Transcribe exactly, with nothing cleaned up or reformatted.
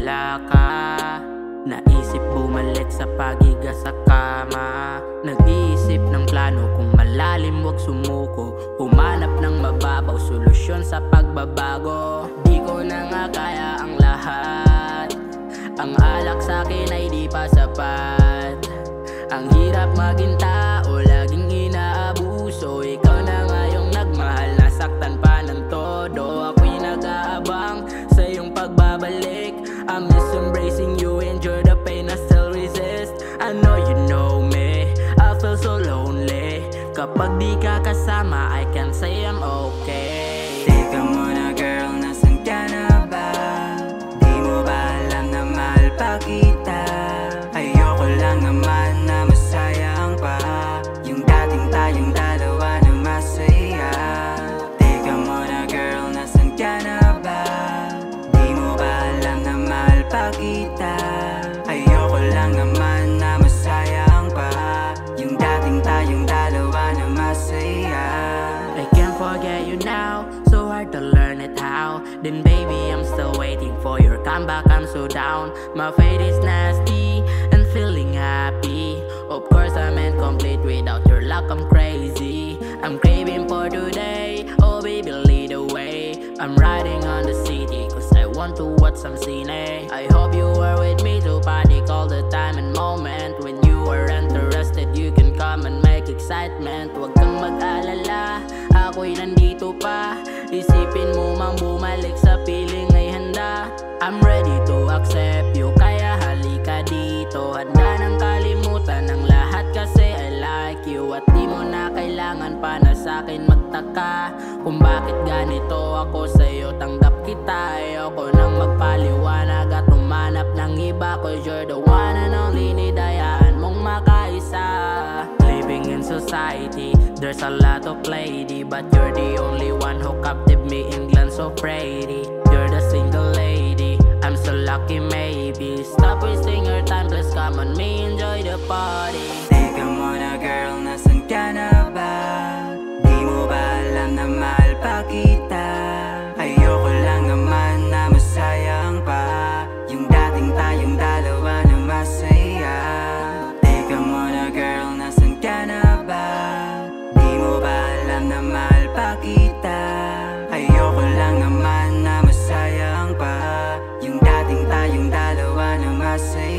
wala ka. Naisip bumalik sa pagiga sa kama. Nag-iisip ng plano kung malalim wag sumuko. Humanap ng mababaw solusyon sa pagbabago. Di ko na nga kaya ang lahat. Ang alak sa'kin ay di pa sapat. Ang hirap maging tao, laging inaabuso. Ikaw na nga yung nagmahal, nasaktan pa ng todo. Ako'y nag-aabang sa iyong pagbabalik. I miss embracing you, enjoy the pain, I still resist. I know you know me, I feel so lonely. Kapag di ka kasama, I can say I'm okay. Teka muna girl, nasan ka na ba? Di mo ba alam na mahal pa kita? Ayoko lang naman na masayang pa yung dating tayong dalawa na masaya. Teka muna girl, nasan ka na ba? Di mo ba alam na mahal pa kita? Ayoko lang naman na masayang pa yung dating tayong dalawa na masaya. I can't forget you now, so hard to learn it how. Then baby, I'm still waiting for your comeback, I'm so down. My fate is nasty and feeling happy. Of course I'm incomplete without your luck, I'm crazy. I'm craving for today, oh baby lead the way. I'm riding on the city cause I want to watch some scene. I hope you are with me to party all the time and moment. When you are interested, you can come and make excitement. Huwag kang mag-alala, ako'y nandito pa. Isipin mo mang bumalik sa piling ay handa. I'm ready to accept you, kaya halika dito. Handa nang kalimutan ang lahat kasi I like you. At di mo na kailangan pa na sa'kin magtaka kung bakit ganito ako sa'yo, tanggap kita. Ayoko nang magpaliwanag at umanap ng iba, cause you're the one and only, nidayaan mong makaisa. Living in society, there's a lot of lady, but you're the only one who captive me, England so pretty. You're the single lady, I'm so lucky maybe. Stop wasting your time, please come on me, enjoy the party. Teka muna girl, nasan ka na ba? Di mo ba alam na mahal pa kita? Ayoko lang naman na masayang pa yung dating tayong dalawa na masaya. Teka muna girl, nasan ka na ba? Di mo ba alam na mahal pa kita? Ayoko lang naman na masayang pa yung dating tayong dalawa na masaya.